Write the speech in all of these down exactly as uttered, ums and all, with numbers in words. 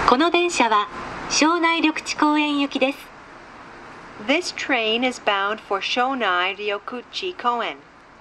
この電車は庄内緑地公園行きです。 This train is bound for Shonai Ryokuchi Koen.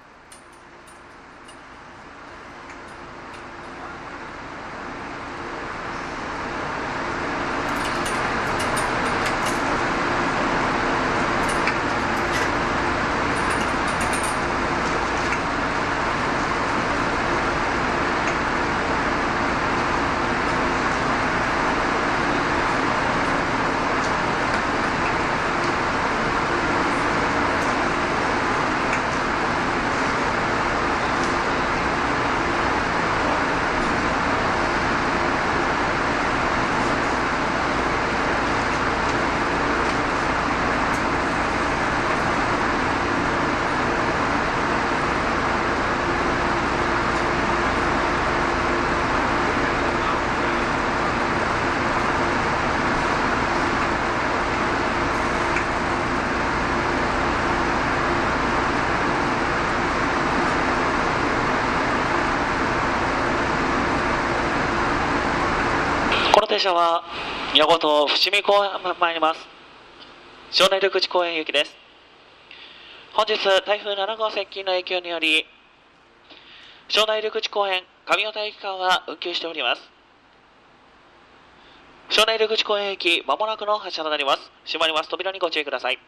この電車は宮古と伏見公園ま参ります。庄内緑地公園行きです。本日台風なな号接近の影響により庄内緑地公園上小田駅間は運休しております。庄内緑地公園駅まもなくの発車となります。閉まります。扉にご注意ください。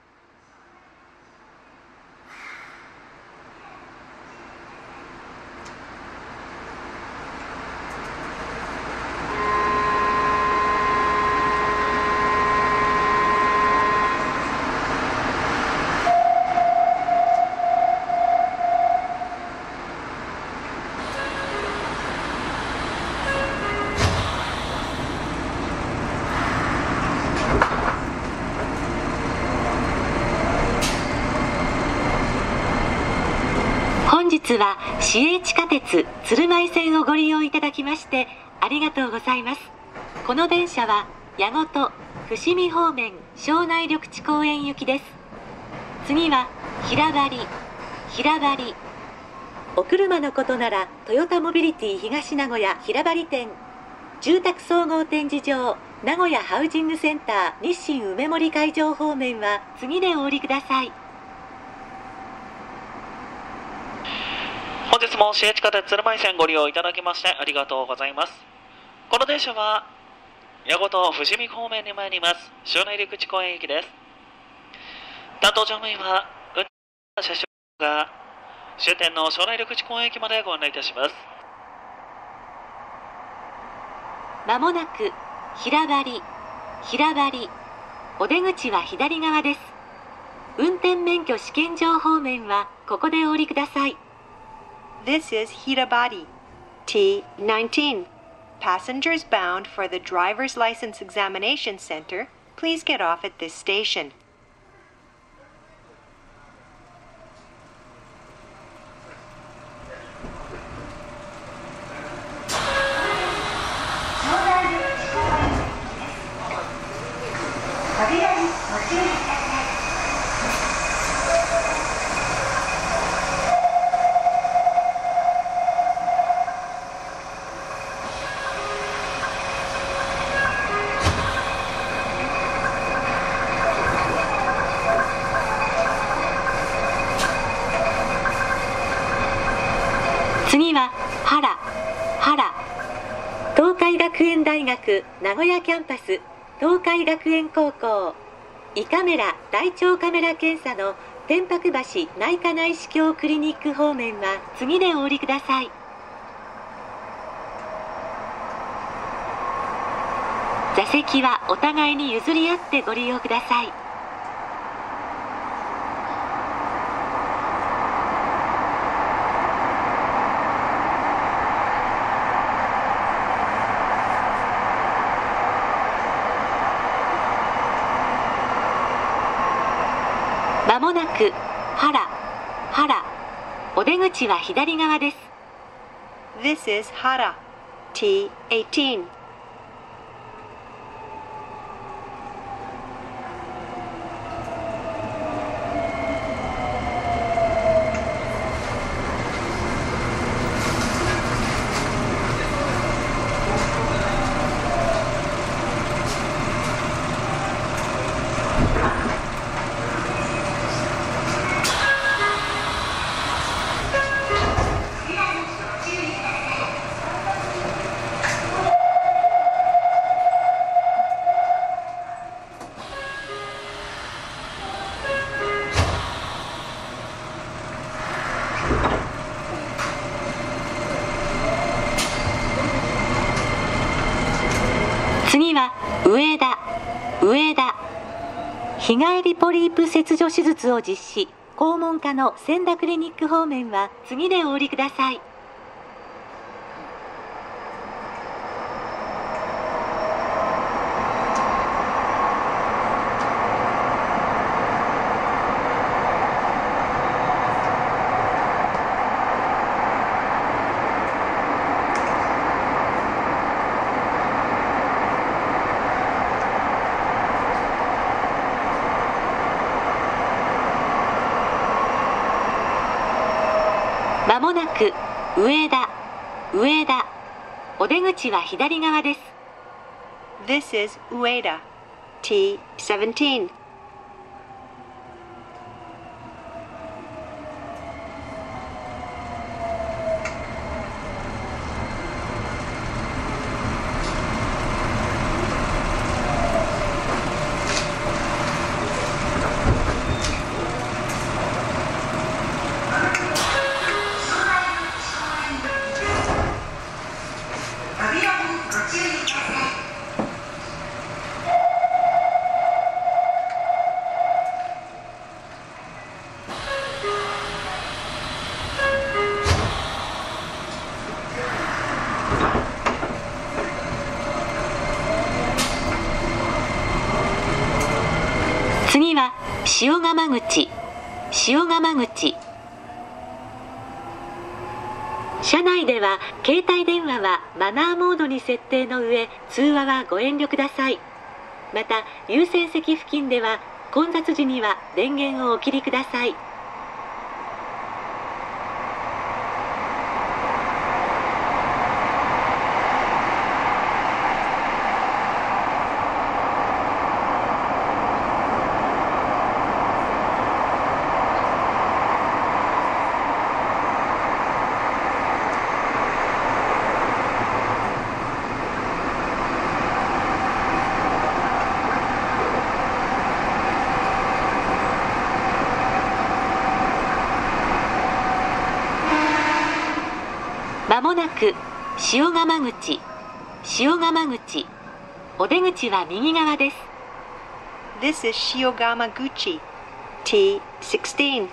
本日は市営地下鉄鶴舞線をご利用いただきましてありがとうございます。この電車は矢後と伏見方面庄内緑地公園行きです。次は平張平張お車のことならトヨタモビリティ東名古屋平張店、住宅総合展示場名古屋ハウジングセンター日清梅森会場方面は次でお降りください。 本日も市営地下鉄鶴舞線ご利用いただきましてありがとうございます。この電車は矢後と伏見方面に参ります庄内緑地公園行きです。担当乗務員は運転車掌が終点の庄内緑地公園駅までご案内いたします。 まもなく平張平張お出口は左側です。運転免許試験場方面はここでお降りください。 This is Hirabari, T nineteen. Passengers bound for the Driver's License Examination Center, please get off at this station. 次は原原東海学園大学名古屋キャンパス東海学園高校胃カメラ大腸カメラ検査の天白橋内科内視鏡クリニック方面は次でお降りください。座席はお互いに譲り合ってご利用ください。まもなく原原お出口は左側です。 This is Hara, T eighteen. ま上田、上田。日帰りポリープ切除手術を実施。肛門科の千田クリニック方面は次でお降りください。まもなく上田、上田。お出口は左側です。 This is Ueda, T seventeen. 次は塩釜口、塩釜口。車内では携帯電話はマナーモードに設定の上、通話はご遠慮ください。また優先席付近では混雑時には電源をお切りください。まもなく塩釜口、塩釜口。お出口は右側です。 This is Shiogamaguchi, T sixteen.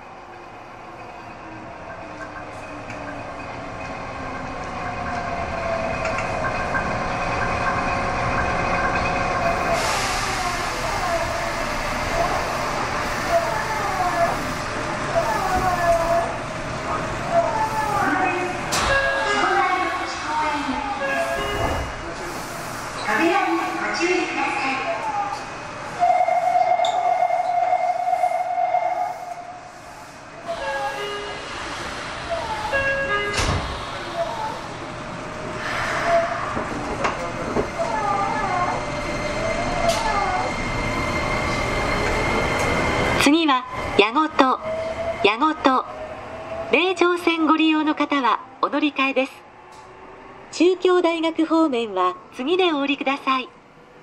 次は矢後と矢後と名城線ご利用の方はお乗り換えです。中京大学方面は次でお降りください。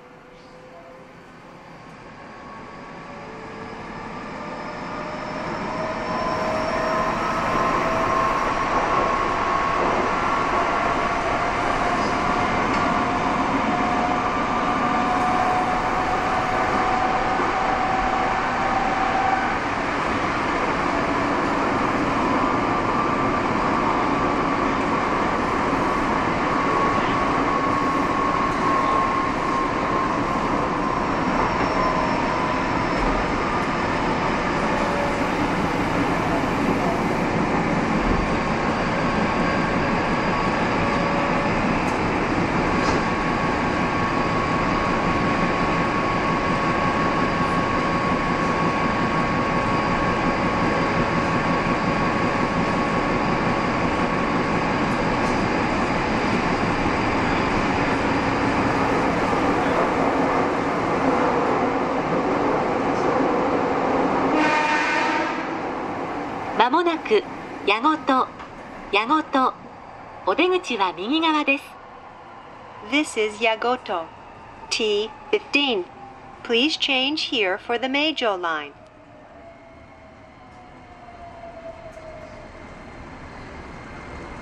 まもなく矢後と矢後と。お出口は右側です。 This is Yagoto, T fifteen. Please change here for the Meijo line.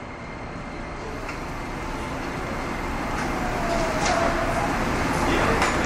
ま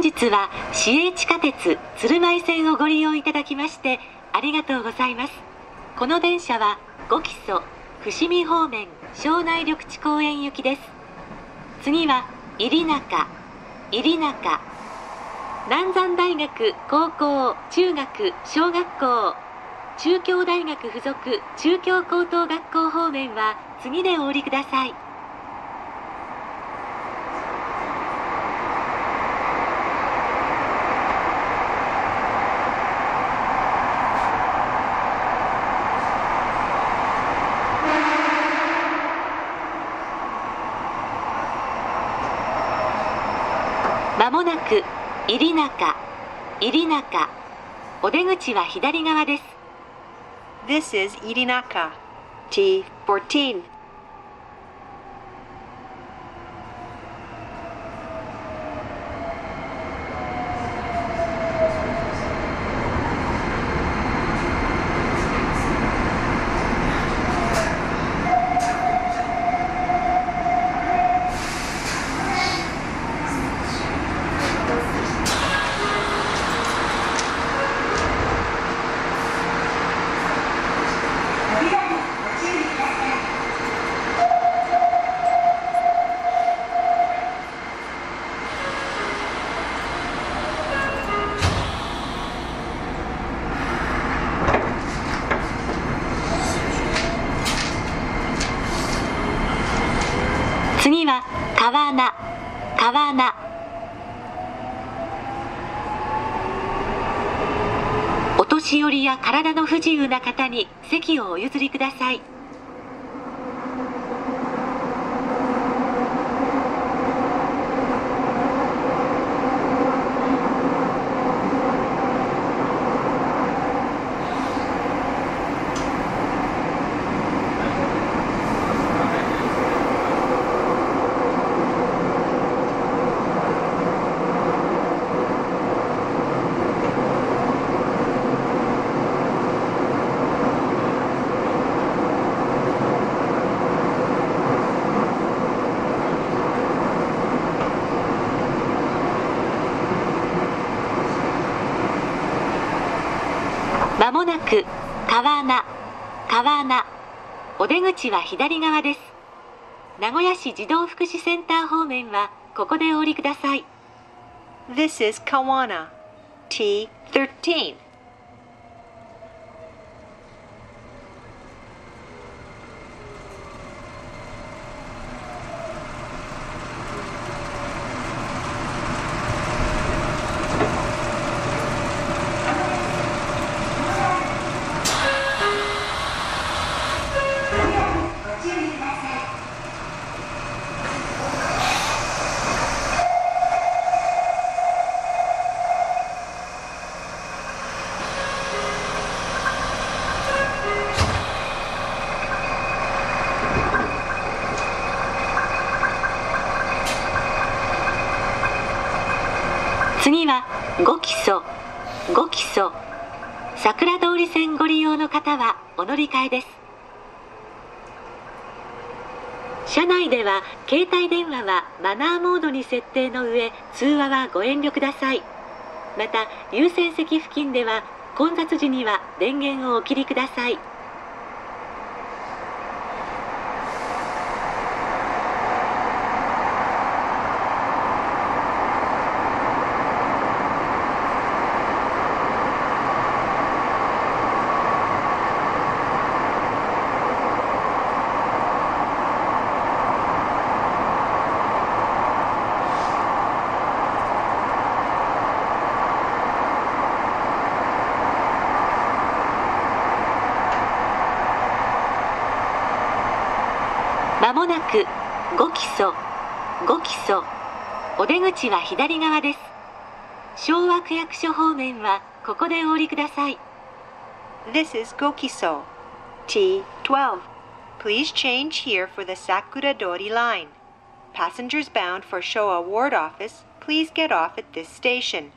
日は市営地下鉄鶴舞線をご利用いただきましてありがとうございます。この電車はごきそ伏見方面庄内緑地公園行きです。次は入中、入中、南山大学高校中学小学校、中京大学附属中京高等学校方面は次でお降りください。まもなく入中、入中、お出口は左側です。 This is Irinaka, T fourteen. 次は川名、川名。お年寄りや体の不自由な方に席をお譲りください。まもなく川名、川名、お出口は左側です。名古屋市児童福祉センター方面はここでお降りください。 This is Kawana, T thirteen. 次はごきそ、ごきそ、桜通り線ご利用の方はお乗り換えです。車内では携帯電話はマナーモードに設定の上、通話はご遠慮ください。また優先席付近では混雑時には電源をお切りください。まもなくごきそ、ごきそ、お出口は左側です。昭和区役所方面はここでお降りください。 This is Gokiso, T twelve. Please change here for the Sakuradori line. Passengers bound for Showa Ward Office, please get off at this station.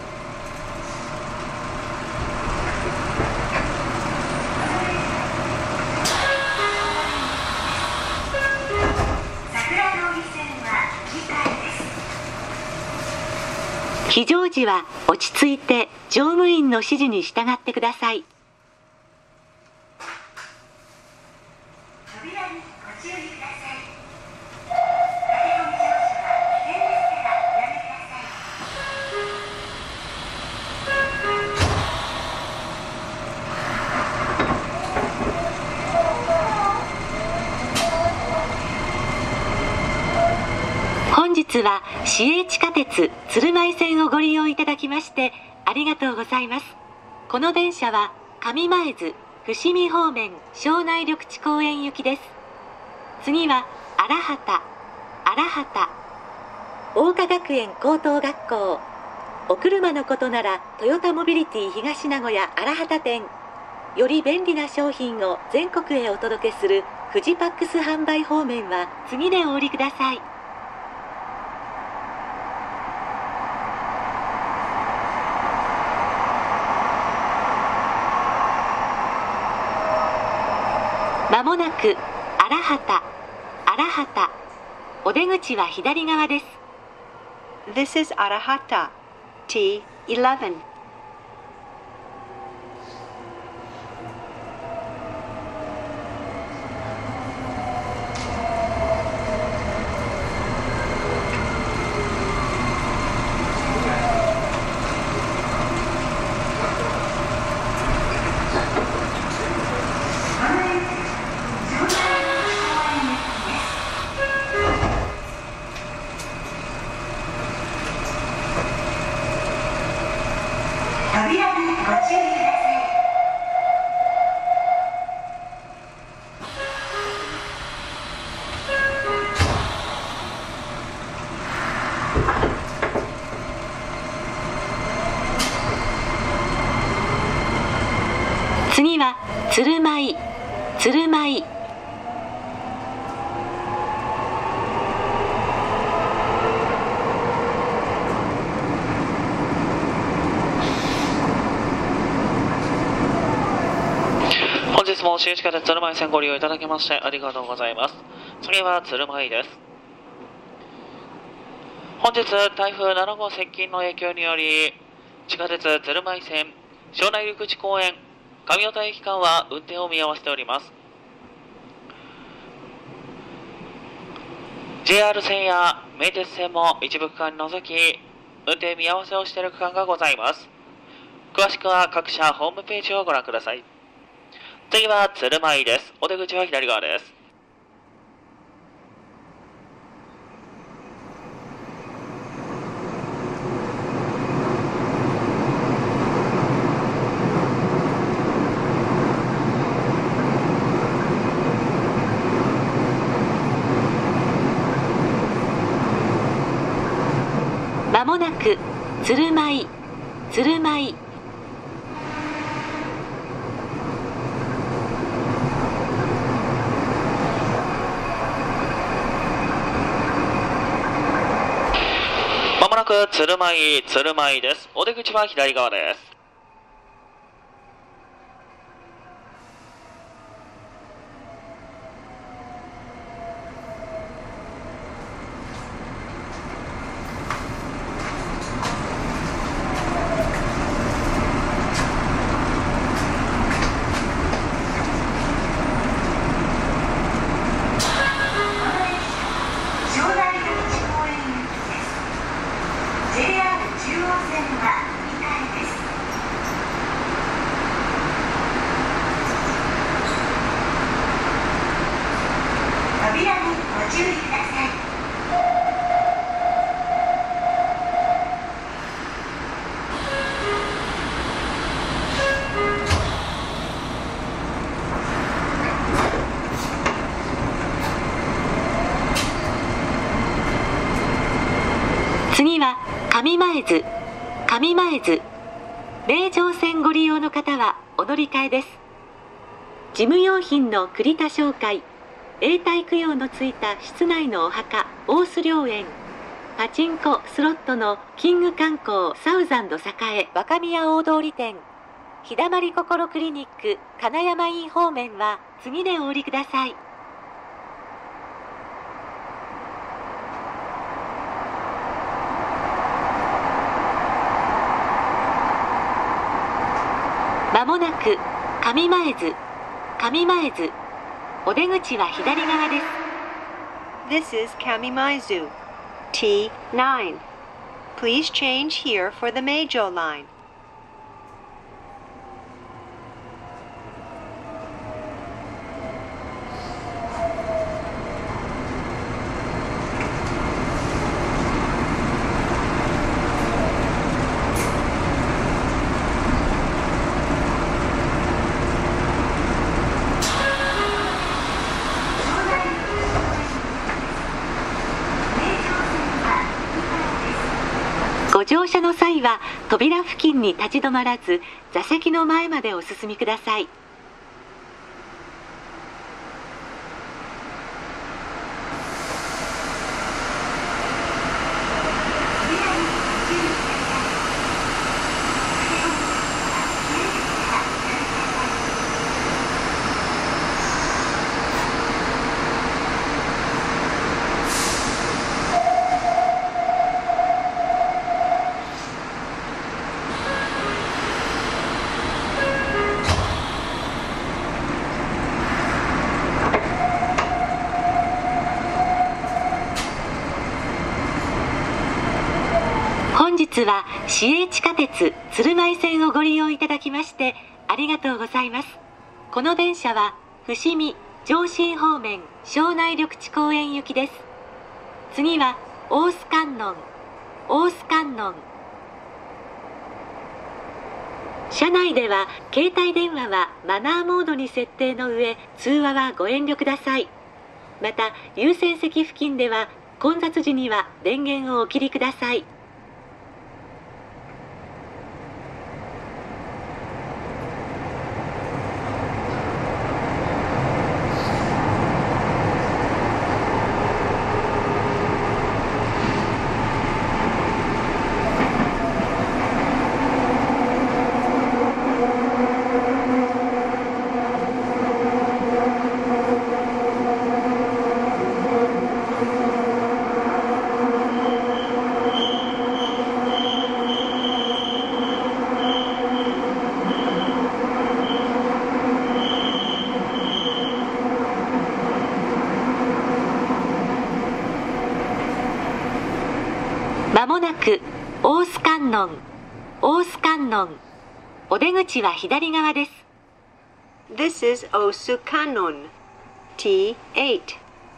ま非常時は落ち着いて乗務員の指示に従ってください。 扉にご注意ください。駆け込み乗車は危険ですからやめてください。 本日は市営地下鉄鶴舞線をご利用いただきましてありがとうございます。この電車は上前津伏見方面庄内緑地公園行きです。次は荒畑、荒畑、桜花学園高等学校。お車のことならトヨタモビリティ東名古屋荒畑店。より便利な商品を全国へお届けするフジパックス販売方面は次でお降りください。まもなく荒畑、荒畑。お出口は左側です。 This is Arahata, T eleven. 扉にご注意ください。 次は鶴舞、鶴舞。 本日も市営地下鉄鶴舞線ご利用いただきましてありがとうございます。次は鶴舞です。本日台風なな号接近の影響により地下鉄鶴舞線庄内緑地公園上小田駅間は運転を見合わせております。 ジェイアール 線や名鉄線も一部区間に除き運転見合わせをしている区間がございます。詳しくは各社ホームページをご覧ください。次は鶴舞です。お出口は左側です。 まもなく鶴舞、鶴舞。 まもなく鶴舞、鶴舞です。お出口は左側です。 庄内緑地公園行きです。 ジェイアール 中央線はにかいです。扉にご注意ください。 次は上前津、上前津。名城線ご利用の方はお乗り換えです。事務用品の栗田商会、永代供養のついた室内のお墓、大須良園、パチンコ、スロットのキング観光サウザンド栄、若宮大通店、日だまり心クリニック、金山院方面は次でお降りください。 まもなく上前津、上前津、お出口は左側です。 This is Kamimaizu, T nine. Please change here for the Meijo line. ご乗車の際は扉付近に立ち止まらず、座席の前までお進みください。本日は市営地下鉄鶴舞線をご利用いただきましてありがとうございます。この電車は伏見上信方面庄内緑地公園行きです。次は大須観音、大須観音。車内では携帯電話はマナーモードに設定の上、通話はご遠慮ください。また優先席付近では混雑時には電源をお切りください。まもなく大須観音、大須観音。お出口は左側です。 This is Osukanon, T eight.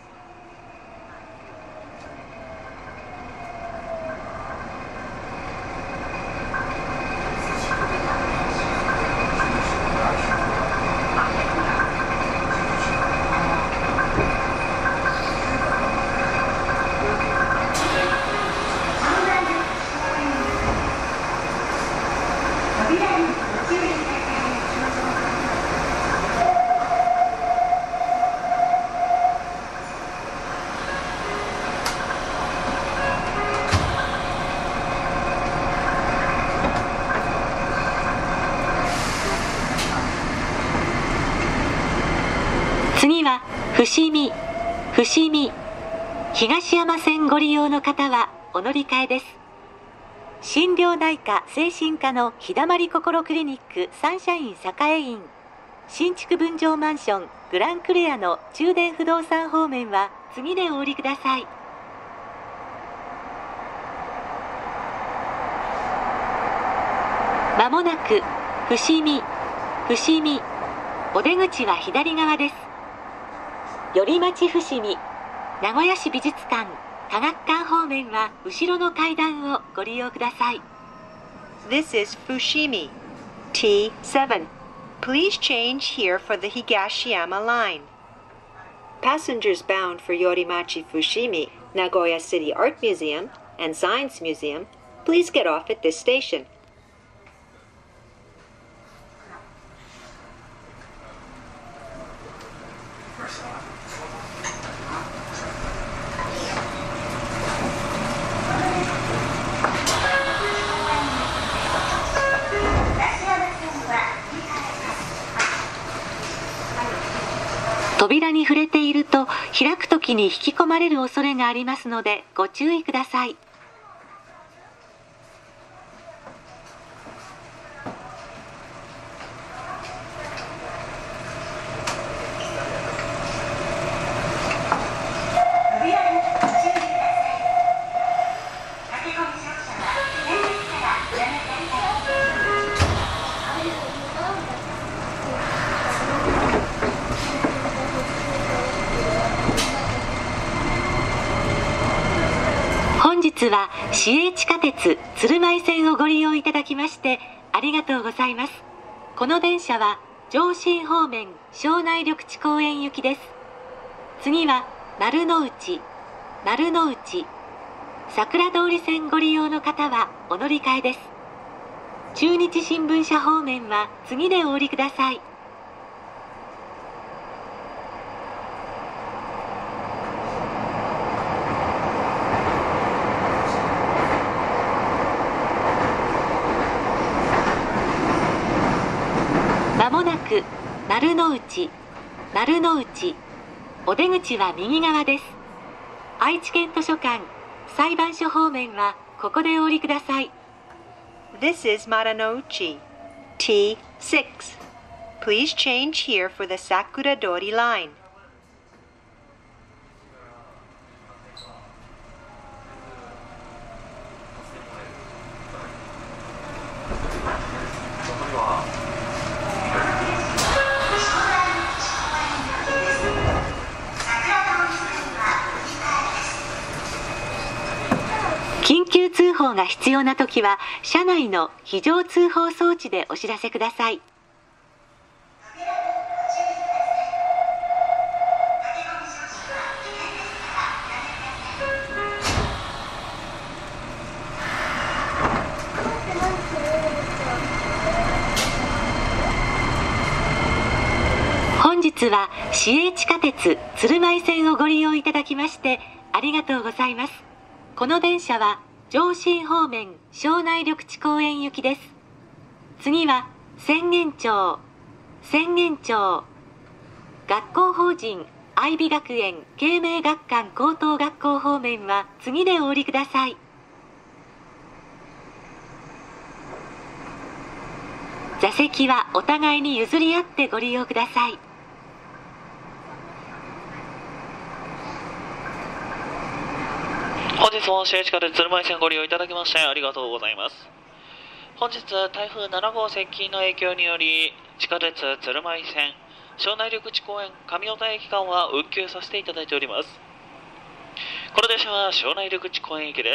次は伏見、伏見、東山線ご利用の方はお乗り換えです。心療内科精神科の日だまり心クリニックサンシャイン栄院、新築分譲マンショングランクレアの中電不動産方面は次でお降りください。まもなく伏見、伏見、お出口は左側です。寄町伏見、名古屋市美術館、科学館方面は後ろの階段をご利用ください。 This is Fushimi, T seven. Please change here for the Higashiyama line. Passengers bound for Yorimachi Fushimi, Nagoya City Art Museum, and Science Museum, please get off at this station. 扉に触れていると開くときに引き込まれる恐れがありますのでご注意ください。 日は市営地下鉄鶴舞線をご利用いただきましてありがとうございます。この電車は上信方面庄内緑地公園行きです。次は丸の内、丸の内、桜通り線ご利用の方はお乗り換えです。中日新聞社方面は次でお降りください。まもなく丸の内、丸の内、お出口は右側です。愛知県図書館、裁判所方面はここでお降りください。 This is Maranouchi, T six. Please change here for the Sakura Dori line. 緊急通報が必要なときは車内の非常通報装置でお知らせください。本日は市営地下鉄鶴舞線をご利用いただきましてありがとうございます。この電車は上信方面庄内緑地公園行きです。次は浅間町、浅間町、学校法人愛美学園慶明学館高等学校方面は次でお降りください。座席はお互いに譲り合ってご利用ください。 本日も市営地下鉄鶴舞線ご利用いただきましてありがとうございます。本日台風なな号接近の影響により地下鉄鶴舞線庄内緑地公園上小田駅間は運休させていただいております。この電車は庄内緑地公園行きです。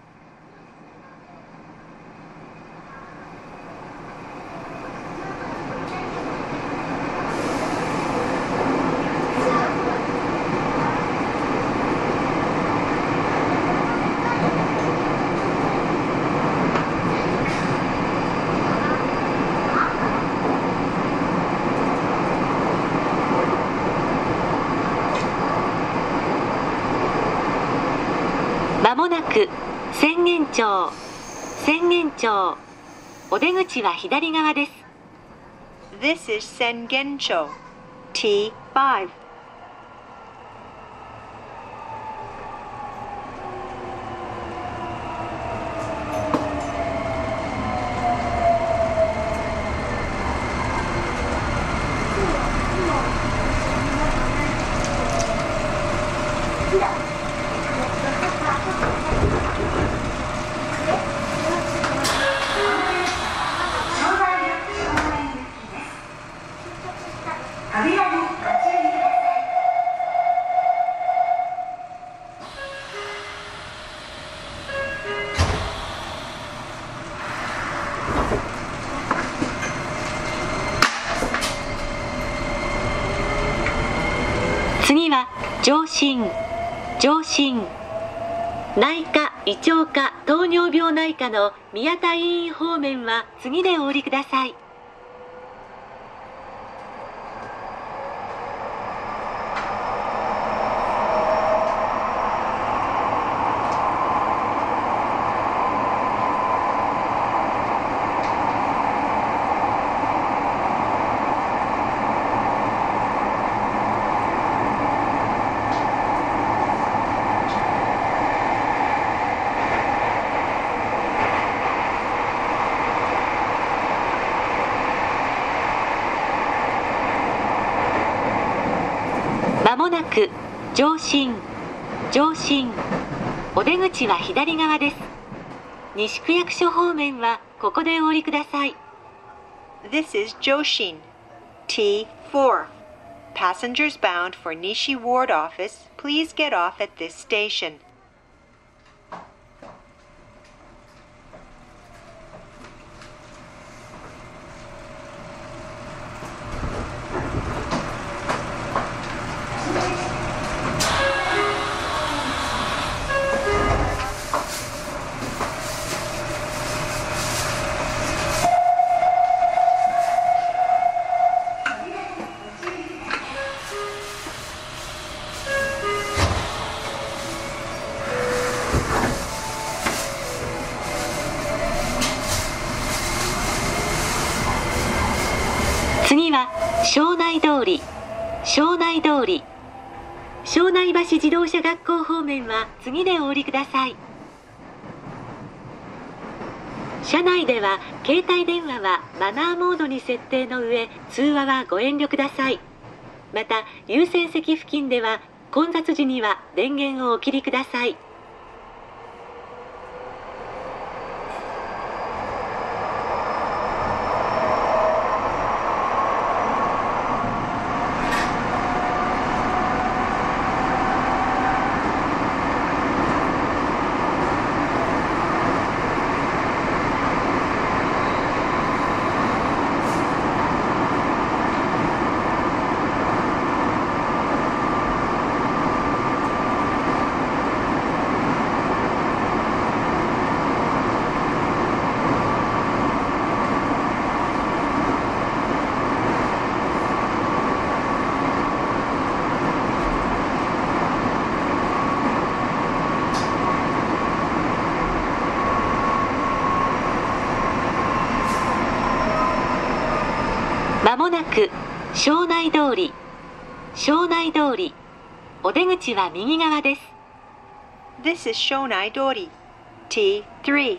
まもなく浅間町、浅間町、お出口は左側です。 This is Sengencho, T five. 次は上信、上信、内科、胃腸科、糖尿病内科の宮田医院方面は次でお降りください。まもなく上信、上信、お出口は左側です。西区役所方面はここでお降りください。 This is Joshin, T four. Passengers bound for Nishi Ward Office, please get off at this station. り、庄内橋自動車学校方面は次でお降りください。車内では携帯電話はマナーモードに設定の上、通話はご遠慮ください。また優先席付近では混雑時には電源をお切りください。まもなく庄内通り、庄内通り、お出口は右側です。 This is Shonai Dori, T three.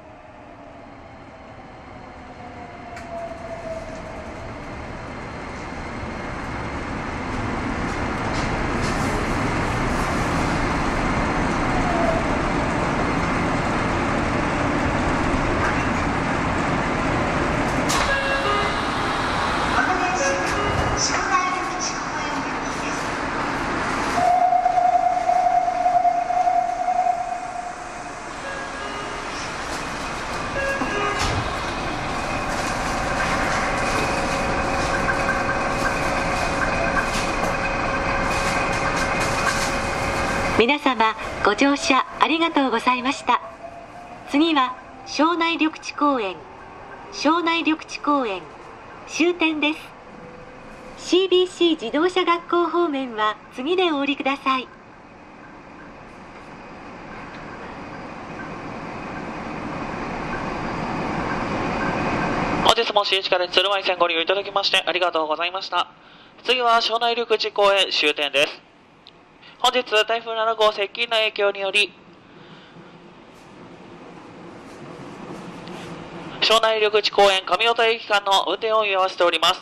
皆様ご乗車ありがとうございました。次は庄内緑地公園、庄内緑地公園終点です。 シービーシー 自動車学校方面は次でお降りください。 本日も市営地下鉄鶴舞線ご利用いただきましてありがとうございました。次は庄内緑地公園終点です。本日台風なな号接近の影響により庄内緑地公園上小田駅間の運転を見合わせております。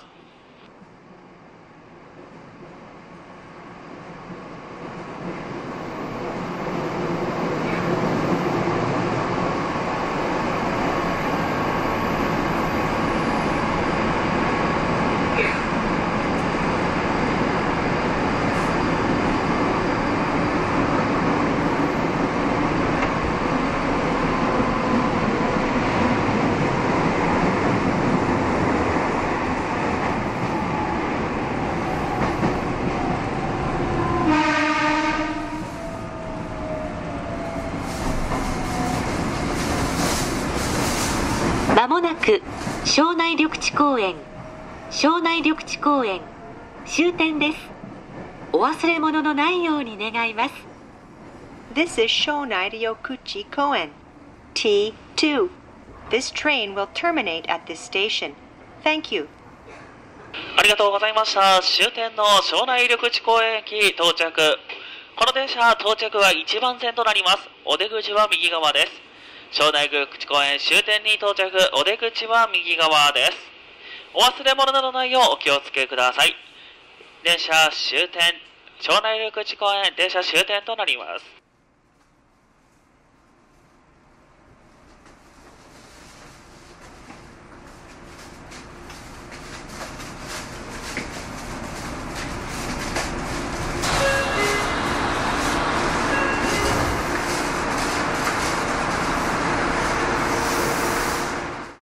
まもなく庄内緑地公園、庄内緑地公園終点です。お忘れ物のないように願います。 This is Shonai Ryokuchi Koen, T two. This train will terminate at this station. Thank you. ありがとうございました。終点の庄内緑地公園駅到着。この電車到着はいちばん線となります。お出口は右側です。庄内緑地公園終点に到着、お出口は右側です。お忘れ物などないようお気をつけください。電車終点、庄内緑地公園電車終点となります。